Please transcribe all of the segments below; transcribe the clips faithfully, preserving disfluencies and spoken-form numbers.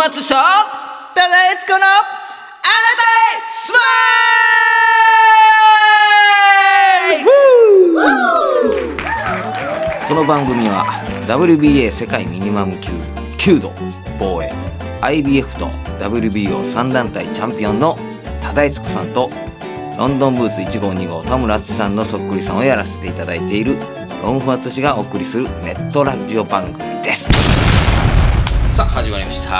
淳とただ悦子のあなたへスマイル。 この番組は ダブリュービーエー 世界ミニマム級きゅうど防衛 アイビーエフ と ダブリュービーオーさん 団体チャンピオンの多田悦子さんとロンドンブーツいちごうにごう田村淳さんのそっくりさんをやらせていただいているロンフ淳がお送りするネットラジオ番組です。さあ始まりました。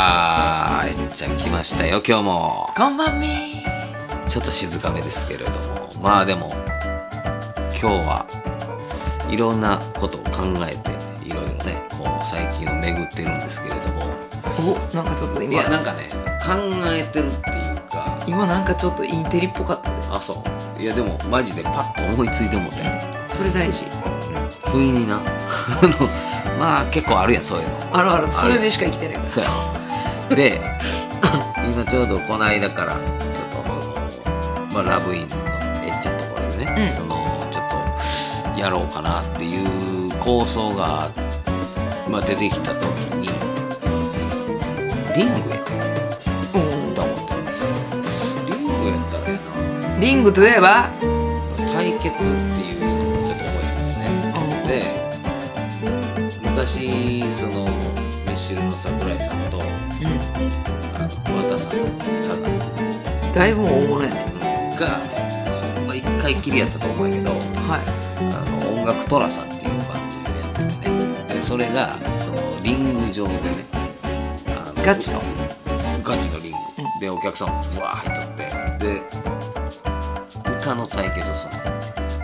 えっちゃん来ましたよ。今日もこんばんみちょっと静かめですけれども、まあでも今日はいろんなことを考えていろいろねこう最近を巡ってるんですけれども、 お、なんかちょっと今いやなんかね考えてるっていうか、 今なんかちょっとインテリっぽかったね。 あ、そういやでもマジでパッと思いついてもて、 それ大事。 不意になあのまあ結構あるやんそういうの。 あるある、それでしか生きてないから。 そうやろで今ちょうどこの間からちょっと、まあ、ラブインのえっちゃんのところでね、うん、そのちょっとやろうかなっていう構想が、まあ、出てきた時にリングやと思って、リングやったらやな。 リングといえば対決っていうのをちょっと思いついてね、で昔そのミッシュルの桜井さんと、うん、あの桑田さんサザンだいぶ大物やね、 うん、がほんま一回きりやったと思うけど、はい、あの音楽トラさんっていう番組をやっててね、でそれがそのリング上でね、あのガチのガチのリング、うん、でお客さんもブワー入っとってで歌の対決をするの。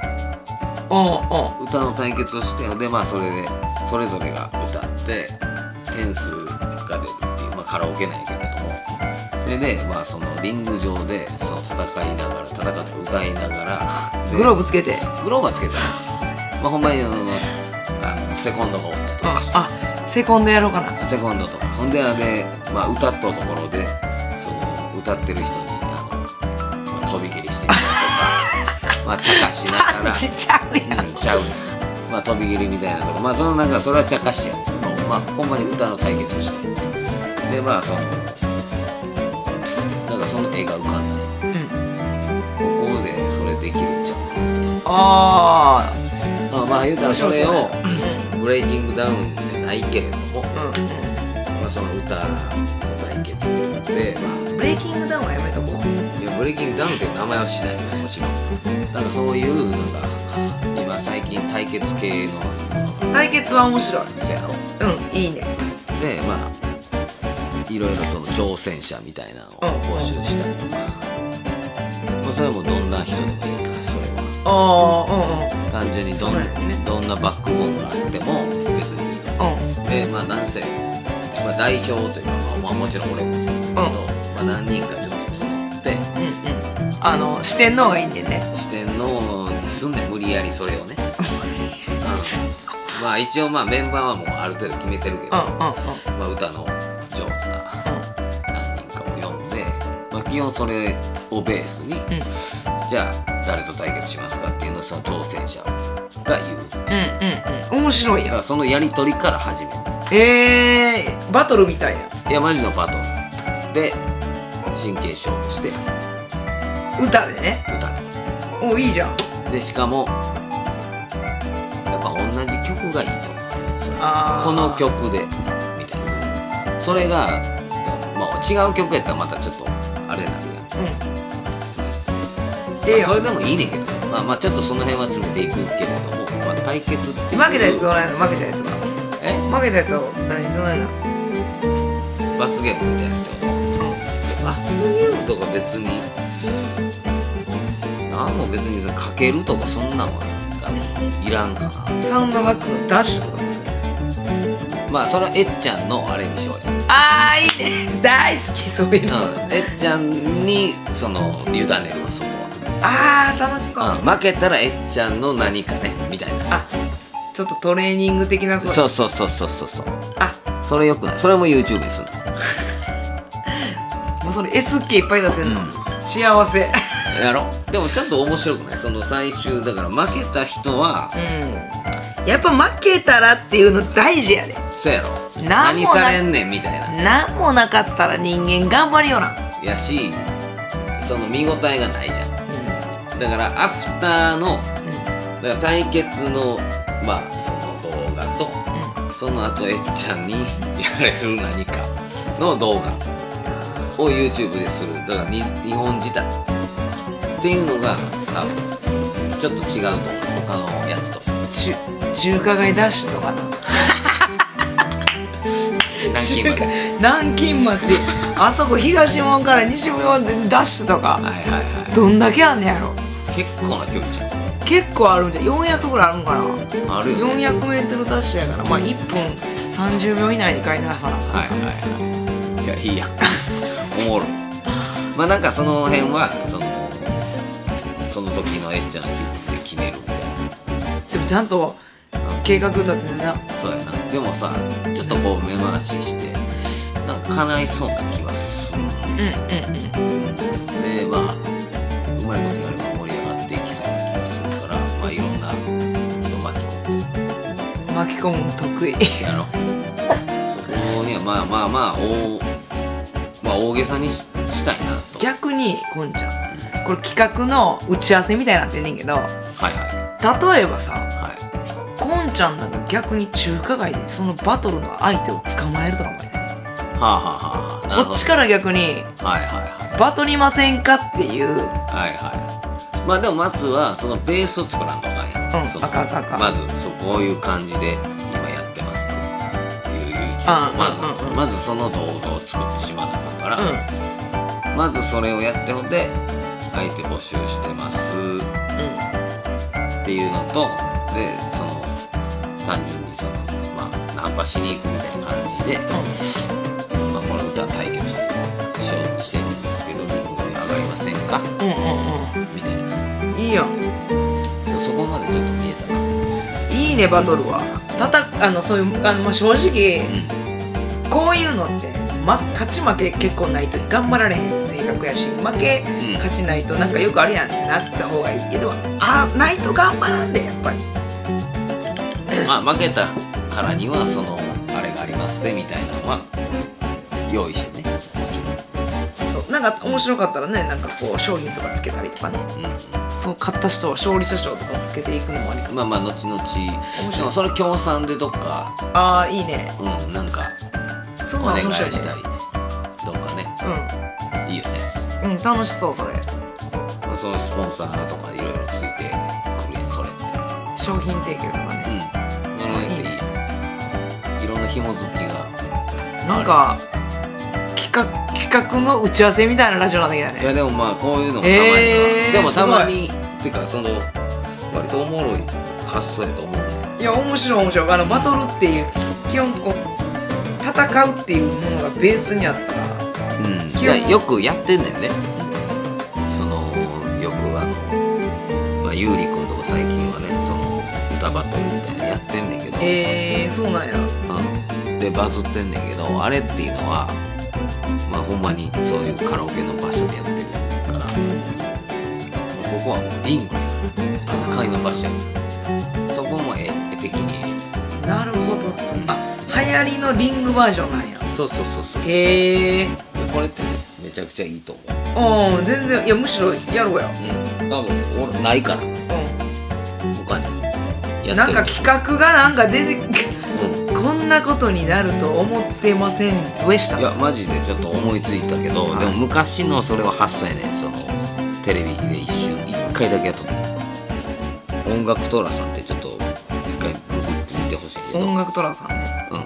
歌の対決をしてで、まあ、それでそれぞれが歌って点数が出るっていう、まあ、カラオケなんやけれども、それで、まあ、そのリング上でその戦いながら戦って歌いながらグローブつけてグローブはつけた、まあ、ほんまにあのあのセコンドがおったりとかして、 ああセコンドやろうかな。 セコンドとかほんであれ、まあ、歌ったところでその歌ってる人にあの、まあ、飛び蹴りしてみたりとかまあ茶化しながらちっちゃうやん、 うん、ちゃうまあ飛び蹴りみたいなとか、まあそのなんかそれは茶化しやけど、まあほんまに歌の対決をしてでまあそのなんかその絵が浮かんだ、うん、ここでそれできるんちゃうか。ああまあ言うたらそれをブレイキングダウンじゃないけれども、うん、まあその歌の対決で、まあ、 ブレイキングダウンはやめとこう。 いやブレイキングダウンっていう名前はしないよもちろん。なんかそういうなんか今最近対決系の対決は面白い。 そうやろ。 うん、いいね。 でまあいろいろその挑戦者みたいなのを募集したりとか、まあそれもどんな人でもいいからそれは。ああ、うんうん。単純にどん、ね、どんなバックボーンがあっても別にいいと。うん。でまあなんせ、まあ、代表というか、まあ、もちろん俺もそうだけど、うん、まあ何人かちょっと募って、 うんうん、あの四天王がいいんでね。 四天王にすんねん無理やりそれをね。まあ一応まあメンバーはもうある程度決めてるけど、うんうんうん、まあ歌の上手な何人かを呼んで、まあ基本それをベースに、うん、じゃあ誰と対決しますかっていうのをその挑戦者が言う。 うんうんうん。面白いやん。 だからそのやり取りから始める。 えー、バトルみたいな。 いやマジのバトルで真剣勝負して歌でね。 歌で。 おいいじゃん。 でしかもやっぱ同じ曲がいいと思う。あこの曲でみたいな。それが、まあ、違う曲やったらまたちょっとあれになるやん。うん。ええ、まあ、それでもいいねんけどね。まあまあちょっとその辺は詰めていくけれども、まあ、対決って負けたやつどうなの？負けたやつは。 え？ 負けたやつは何どうなの？ 罰ゲームみたいなってこと？うん、罰ゲームとか別に何も別にかけるとかそんなんは。いらんかな。 サウンドバックのダッシュとかさせる。 まあそれはえっちゃんのあれにしようよ。 あーいいね、大好きそういうの、 うん、えっちゃんにその委ねるわそこは。 あー楽しそう、 うん、負けたらえっちゃんの何かねみたいな。 あちょっとトレーニング的な。 そうそうそうそうそうそう。あそれよくない。それも YouTube にするもうそれ エスケー いっぱい出せるの、うん、幸せやろ。でもちゃんと面白くない。その最終だから負けた人は、 うん、やっぱ負けたらっていうの大事やで。 そうやろ。 なんもな何されんねんみたいな。 なんもなかったら人間頑張るよな。 やし、その見応えがないじゃん。だからアフターの、だから対決のまあその動画と、その後えっちゃんにやれる何かの動画を YouTube でする。だからに日本仕立てっていうのが多分ちょっと違うと思う、他のやつと。 中中華街ダッシュとかな。 南京町。 南京町あそこ東門から西門でダッシュとかはいはいはい。 どんだけあんねやろ。 結構な距離じゃん。 結構あるんじゃん。よんひゃくぐらいあるんかな。 あるよね。 よんひゃくメートルダッシュやからまあいっぷんさんじゅうびょう以内に帰りなさな。 はいはいはい。いやいいやん。おもろい。まあなんかその辺はそのその時のエッチな気分で決めるみたいでもちゃんと計画立ててな。 な。そうやな。でもさ、ちょっとこう目回ししてなんか叶いそうな気はする。 うんうんうんでまあうまいことやれば盛り上がっていきそうな気がするから、まあいろんな人巻き込んで巻き込むの得意。 やろう。そこにはまあまあまあ大まあ大げさに し, したいなと。 逆にこんちゃんこれ企画の打ち合わせみたいになってんねんけど、 はいは例えばさいはい。 こんちゃんなんか逆に中華街でそのバトルの相手を捕まえるとかもいいね。 はあはあはあ。なるほどこっちから逆にはいはいはい。 バトりませんかっていう。 はいはい。まあでもまずはそのベースを作らんとあかんやん。 うんそのあかんあかんあかんまずそこういう感じで今やってますという YouTube あをまず、 うんうんうんまずその動画を作ってしまわなあかんから、 うんまずそれをやってほんで相手募集してますっていうのと、でその単純にそのまあナンパしに行くみたいな感じで、まあこの歌対決しようとしてるんですけどリングで上がりませんかうんうんみたいな。 うんいいよ。 そこまでちょっと見えたな。 いいねバトルは。たたあのそういうあの、まあ、正直、 うん。 こういうのって、ま、勝ち負け結構ないと頑張られへん性格やし、負け、 うん勝ちないとなんかよくあるやんなった方がいいけど、あないと頑張らんでやっぱり。 まあ負けたからにはそのあれがありますねみたいなのは用意してね。もちそうなんか面白かったらねなんかこう商品とかつけたりとかね。 ろん。うん。 そう勝った人は勝利者賞とかもつけていくのもありかも。 まあまあ後々。 白いでもそれ協賛でどっかああいいね。 うんなんかそんお願いなん面白いね。 したりね。どっかねいいよね。 うんうん楽しそうそれ。 まあそのスポンサーとかいろいろついてくるやんそれって。 商品提供とかうね。 ん。その辺っていいよ。いろんな紐付きが。 なんか企画企画の打ち合わせみたいなラジオなんだけどね。 いやでもまあこういうのもたまには、 えーでもたまにっていうかその割とおもろい発想やと思うね。 いや面白い面白い。あのバトルっていう基本こう戦うっていうものがベースにあったらうん。 基本いやよくやってんねんね。そのよくあのまあゆうりくんとか最近はねその歌バトルみたいなのやってんねんけど、 えー、そうなんや。 うん、でバズってんねんけどあれっていうのはまあほんまにそういうカラオケの場所でやってるからここはもうリングやから戦いの場所やからそこも絵絵的にえなるほど。 うんあ流行りのリングバージョンなんや。 えそうそうそうそうへえ。 これってめちゃくちゃいいと思う。 うん全然いやむしろやろうや。 うん多分俺ないからう他にやってるん。なんか企画がなんか出てうんこんなことになると思ってませんでした。 いやマジでちょっと思いついたけど、 はいでも昔のそれは発想やねん。そのテレビで一瞬一回だけやっとった音楽トラさんってちょっと一回ググってみてほしいけど音楽トラさんね。 うん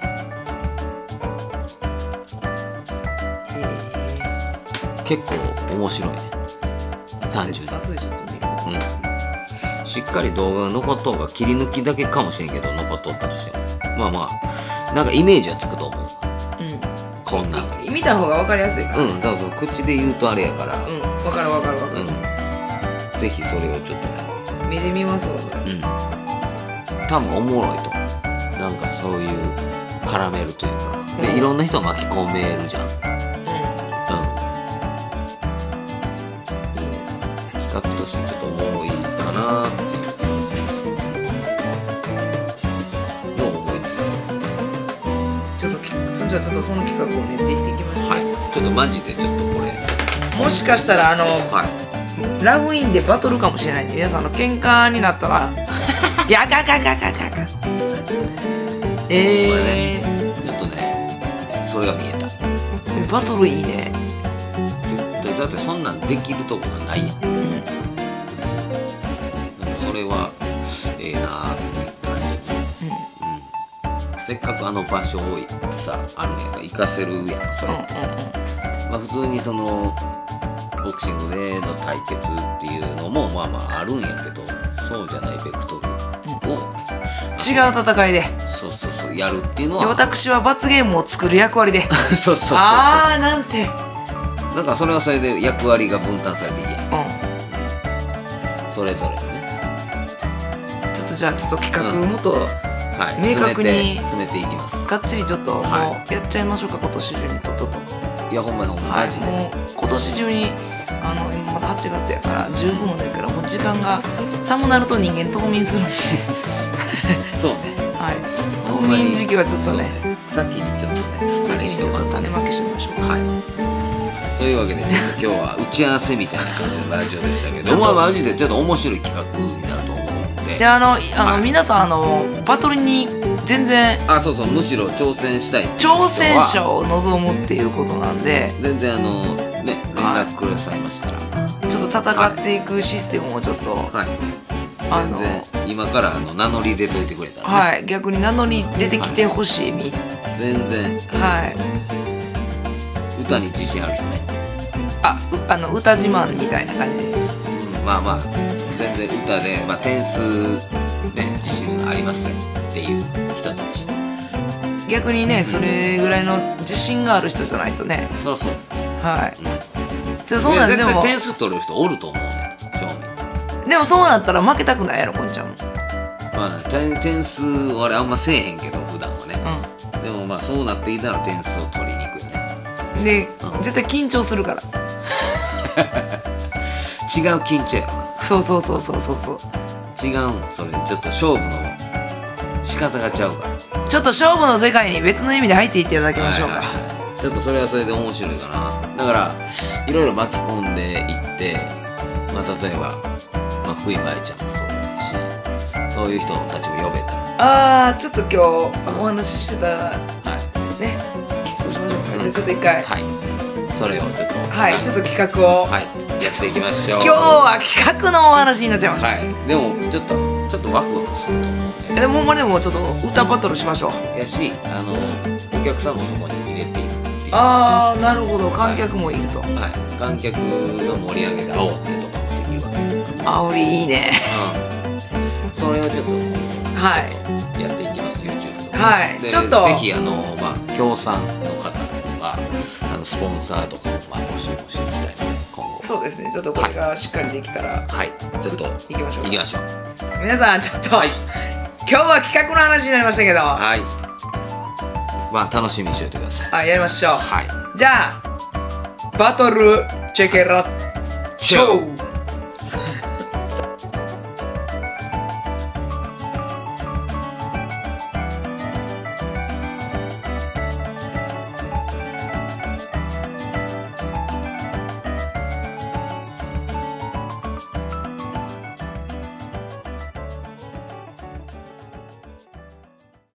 へ結構面白いね単純に後でちょっと見る。 うんしっかり動画が残っとうが切り抜きだけかもしれんけど残っとったとしてもまあまあなんかイメージはつくと思うこんなんうん。見た方が分かりやすいから。 うんそうそう口で言うとあれやからうん。分かる分かる分かる。 うんぜひそれをちょっとね目で見ますわそれ。 うん多分おもろいと思うなんかそういう絡めるというかで、 うんいろんな人巻き込めるじゃんうんうん。 企画としてちょっとおもろいかなっていうのを思いついたじゃあちょっとその企画を練っていっていきましょう。 はいちょっとマジでちょっとこれもしかしたらあのはいラグインでバトルかもしれないんで、皆さんあの喧嘩になったらいやガガガガガガえー、 ちょっとねそれが見えたえバトルいいね。 絶対だってそんなんできるとこがないやん、なんかそれはええなーっていう感じ、うん、せっかくあの場所をさあるんやから行かせるやんそれ、 うんうんうんまあ普通にそのボクシングでの対決っていうのもまあまああるんやけど、そうじゃないベクトルを、 違う戦いでそうそうそうやるっていうのでは私は罰ゲームを作る役割でそうそうそうそうああなんてなんかそれはそれで役割が分担されていいやんうそれぞれねんちょっとじゃあちょっと企画もっとはい明確に詰めて詰めていきますがっつりちょっともうはやっちゃいましょうか、今年中にとっとと。 いやほんまにほんまはい、 マジで、 もう今年中にあの今まだはちがつやからじゅうごもだからもう時間が寒なると人間冬眠するんでそうねはい冬眠時期はちょっとねそうね先にちょっとね先にちょっと種まきしておきましょう。 はいというわけでちょっと今日は打ち合わせみたいな感じのラジオでしたけちょっとどまあマジでちょっと面白い企画になると思うんでであのあの、 はい皆さんあのバトルに全然あそうそうむしろ挑戦したい挑戦者を望むっていうことなんで全然あのね連絡くださいましたらちょっと戦っていくシステムをちょっと、 はいあの全然今からあの名乗り出といてくれたらね、 はい逆に名乗り出てきてほしいみ全然はい歌に自信ある人ね、 あうあの歌自慢みたいな感じでうん、まあまあ全然歌で、まあ、点数ね自信ありますっていう人たち逆にねそれぐらいの自信がある人じゃないとねそうそう、 はいうん、 じゃあそうなんいやでも絶対点数取れる人おると思うね正味でもそうなったら負けたくないやろこんちゃんもまあ点点数あれあんませえへんけど普段はね、でもまあそうなっていたら点数を取りにくいねうんで、 うん絶対緊張するから違う緊張やろそうそうそうそうそうそう違うんそれちょっと勝負の仕方がちゃうからちょっと勝負の世界に別の意味で入っていっていただきましょうか、 はいはいはいちょっとそれはそれで面白いかなだからいろいろ巻き込んでいってまあ例えば、まあ、冬舞ちゃんもそうだしそういう人たちも呼べたらあーちょっと今日お話ししてたはいねそうしましょうか、じゃあちょっと一回はいそれをちょっとはいちょっと企画を、 はいやっていきましょう今日は企画のお話になっちゃいました、 はいでもちょっとちょっとワクワクすると思うんででもほんまでもちょっと歌バトルしましょう。 やしあのお客さんもそこに入れていくっていうああなるほど観客もいると、 はい観客の盛り上げで煽ってとかもできるわけ煽りいいねうんそれをちょっとはいやっていきます YouTube とかはいでちょっとぜひあのまあ協賛の方とかあのスポンサーとかもまあ募集もしていきたいので今後そうですねちょっとこれがしっかりできたら、 はいちょっと行きましょう行きましょう皆さんちょっと、 はい今日は企画の話になりましたけど、 はいまあ楽しみにしておいてくださいはい、やりましょう、 はいじゃあバトルチェケラッチョー